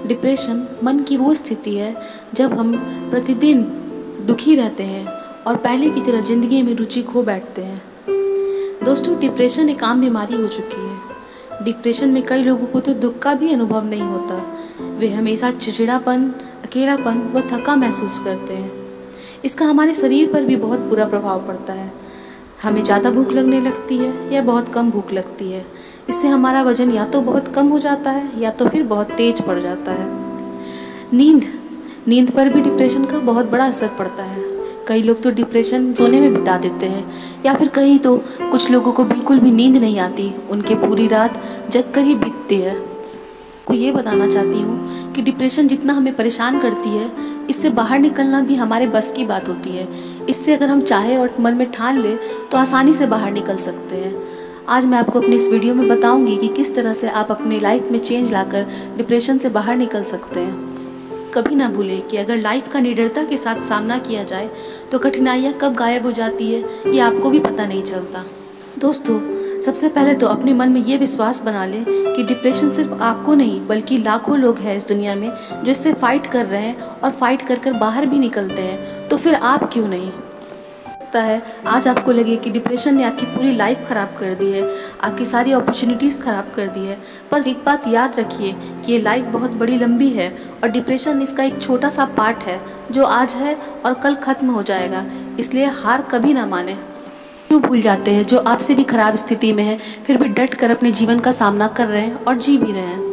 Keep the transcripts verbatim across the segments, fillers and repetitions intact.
Depression मन की वो स्थिति है जब हम प्रतिदिन दुखी रहते हैं और पहले की तरह ज़िंदगी में रुचि खो बैठते हैं। दोस्तों, डिप्रेशन एक आम बीमारी हो चुकी है। डिप्रेशन में कई लोगों को तो दुख का भी अनुभव नहीं होता। वे हमेशा चिड़चिड़ापन, अकेलापन व थका महसूस करते हैं। इसका हमारे शरीर पर भी बहुत बुरा प्रभाव पड़ता है। हमें ज़्यादा भूख लगने लगती है या बहुत कम भूख लगती है। इससे हमारा वजन या तो बहुत कम हो जाता है या तो फिर बहुत तेज बढ़ जाता है। नींद नींद पर भी डिप्रेशन का बहुत बड़ा असर पड़ता है। कई लोग तो डिप्रेशन सोने में बिता देते हैं या फिर कहीं तो कुछ लोगों को बिल्कुल भी नींद नहीं आती, उनके पूरी रात जग कर ही बीतती है। को ये बताना चाहती हूँ कि डिप्रेशन जितना हमें परेशान करती है, इससे बाहर निकलना भी हमारे बस की बात होती है। इससे अगर हम चाहें और मन में ठान लें तो आसानी से बाहर निकल सकते हैं। आज मैं आपको अपनी इस वीडियो में बताऊंगी कि किस तरह से आप अपनी लाइफ में चेंज लाकर डिप्रेशन से बाहर निकल सकते हैं। कभी ना भूलें कि अगर लाइफ का निडरता के साथ सामना किया जाए तो कठिनाइयाँ कब गायब हो जाती है ये आपको भी पता नहीं चलता। दोस्तों, सबसे पहले तो अपने मन में ये विश्वास बना लें कि डिप्रेशन सिर्फ आपको नहीं बल्कि लाखों लोग हैं इस दुनिया में जो इससे फाइट कर रहे हैं और फाइट कर कर बाहर भी निकलते हैं। तो फिर आप क्यों नहीं? लगता है आज आपको लगे कि डिप्रेशन ने आपकी पूरी लाइफ ख़राब कर दी है, आपकी सारी अपॉर्चुनिटीज़ ख़राब कर दी है, पर एक बात याद रखिए कि ये लाइफ बहुत बड़ी लंबी है और डिप्रेशन इसका एक छोटा सा पार्ट है जो आज है और कल ख़त्म हो जाएगा। इसलिए हार कभी ना माने। क्यों भूल जाते हैं जो आपसे भी खराब स्थिति में है फिर भी डट कर अपने जीवन का सामना कर रहे हैं और जी भी रहे हैं।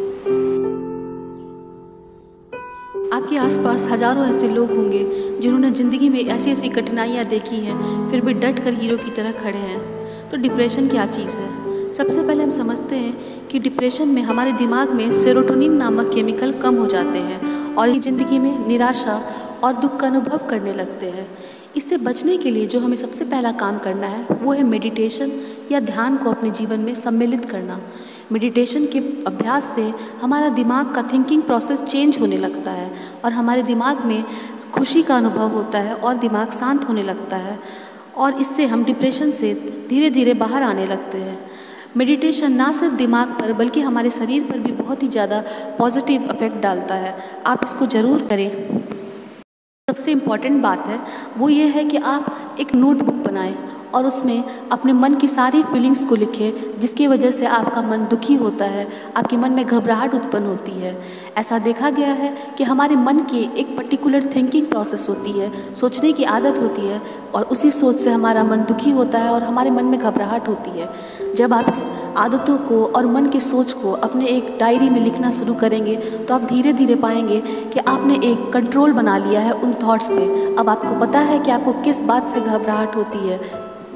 आपके आसपास हजारों ऐसे लोग होंगे जिन्होंने ज़िंदगी में ऐसी ऐसी कठिनाइयाँ देखी हैं फिर भी डट कर हीरो की तरह खड़े हैं। तो डिप्रेशन क्या चीज़ है? सबसे पहले हम समझते हैं कि डिप्रेशन में हमारे दिमाग में सेरोटोनिन नामक केमिकल कम हो जाते हैं और ये ज़िंदगी में निराशा और दुख का अनुभव करने लगते हैं। इससे बचने के लिए जो हमें सबसे पहला काम करना है वो है मेडिटेशन या ध्यान को अपने जीवन में सम्मिलित करना। मेडिटेशन के अभ्यास से हमारा दिमाग का थिंकिंग प्रोसेस चेंज होने लगता है और हमारे दिमाग में खुशी का अनुभव होता है और दिमाग शांत होने लगता है और इससे हम डिप्रेशन से धीरे धीरे बाहर आने लगते हैं। मेडिटेशन ना सिर्फ दिमाग पर बल्कि हमारे शरीर पर भी बहुत ही ज़्यादा पॉजिटिव इफेक्ट डालता है। आप इसको ज़रूर करें। सबसे इम्पॉर्टेंट बात है वो ये है कि आप एक नोटबुक बनाएं और उसमें अपने मन की सारी फीलिंग्स को लिखें जिसकी वजह से आपका मन दुखी होता है, आपके मन में घबराहट उत्पन्न होती है। ऐसा देखा गया है कि हमारे मन की एक पर्टिकुलर थिंकिंग प्रोसेस होती है, सोचने की आदत होती है और उसी सोच से हमारा मन दुखी होता है और हमारे मन में घबराहट होती है। जब आप इस आदतों को और मन की सोच को अपने एक डायरी में लिखना शुरू करेंगे तो आप धीरे धीरे पाएंगे कि आपने एक कंट्रोल बना लिया है उन थॉट्स पे। अब आपको पता है कि आपको किस बात से घबराहट होती है।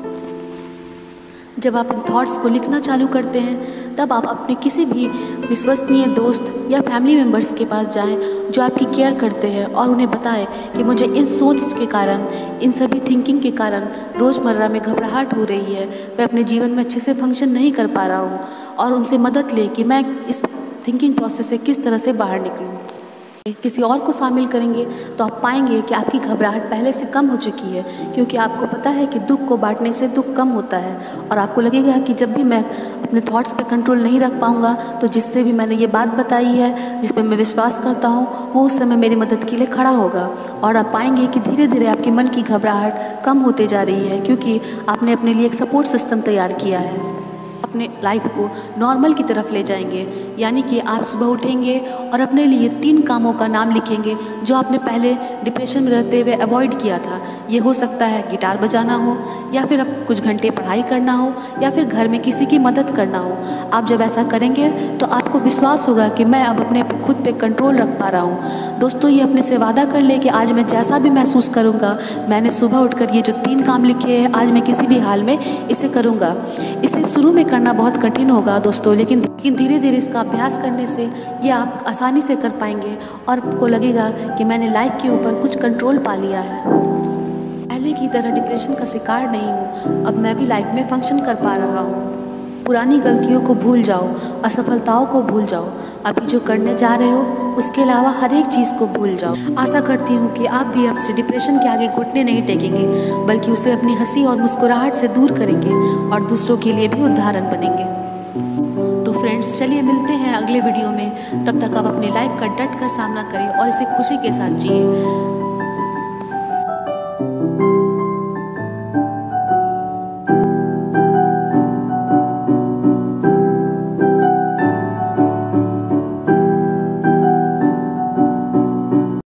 जब आप इन थॉट्स को लिखना चालू करते हैं तब आप अपने किसी भी विश्वसनीय दोस्त या फैमिली मेम्बर्स के पास जाएं जो आपकी केयर करते हैं और उन्हें बताएं कि मुझे इन सोच के कारण, इन सभी थिंकिंग के कारण रोज़मर्रा में घबराहट हो रही है, मैं अपने जीवन में अच्छे से फंक्शन नहीं कर पा रहा हूँ और उनसे मदद लें कि मैं इस थिंकिंग प्रोसेस से किस तरह से बाहर निकलूँ। किसी और को शामिल करेंगे तो आप पाएंगे कि आपकी घबराहट पहले से कम हो चुकी है क्योंकि आपको पता है कि दुख को बांटने से दुख कम होता है और आपको लगेगा कि जब भी मैं अपने थॉट्स पे कंट्रोल नहीं रख पाऊंगा तो जिससे भी मैंने ये बात बताई है, जिस पे मैं विश्वास करता हूँ, वो उस समय मेरी मदद के लिए खड़ा होगा और आप पाएंगे कि धीरे धीरे आपके मन की घबराहट कम होते जा रही है क्योंकि आपने अपने लिए एक सपोर्ट सिस्टम तैयार किया है। अपने लाइफ को नॉर्मल की तरफ ले जाएंगे, यानी कि आप सुबह उठेंगे और अपने लिए तीन कामों का नाम लिखेंगे जो आपने पहले डिप्रेशन में रहते हुए अवॉइड किया था। ये हो सकता है गिटार बजाना हो या फिर अब कुछ घंटे पढ़ाई करना हो या फिर घर में किसी की मदद करना हो। आप जब ऐसा करेंगे तो आपको विश्वास होगा कि मैं अब अपने खुद पे कंट्रोल रख पा रहा हूँ। दोस्तों, ये अपने से वादा कर ले कि आज मैं जैसा भी महसूस करूँगा, मैंने सुबह उठकर ये जो तीन काम लिखे हैं आज मैं किसी भी हाल में इसे करूँगा। इसे शुरू में करना बहुत कठिन होगा दोस्तों, लेकिन लेकिन धीरे धीरे इसका अभ्यास करने से ये आप आसानी से कर पाएंगे और आपको लगेगा कि मैंने लाइफ के ऊपर कुछ कंट्रोल पा लिया है। पहले की तरह डिप्रेशन का शिकार नहीं हूँ, अब मैं भी लाइफ में फंक्शन कर पा रहा हूँ। पुरानी गलतियों को भूल जाओ, असफलताओं को भूल जाओ, अभी जो करने जा रहे हो उसके अलावा हर एक चीज़ को भूल जाओ। आशा करती हूँ कि आप भी अब से डिप्रेशन के आगे घुटने नहीं टेकेंगे बल्कि उसे अपनी हंसी और मुस्कुराहट से दूर करेंगे और दूसरों के लिए भी उदाहरण बनेंगे। तो फ्रेंड्स, चलिए मिलते हैं अगले वीडियो में। तब तक आप अपनी लाइफ का डट कर सामना करें और इसे खुशी के साथ जिए।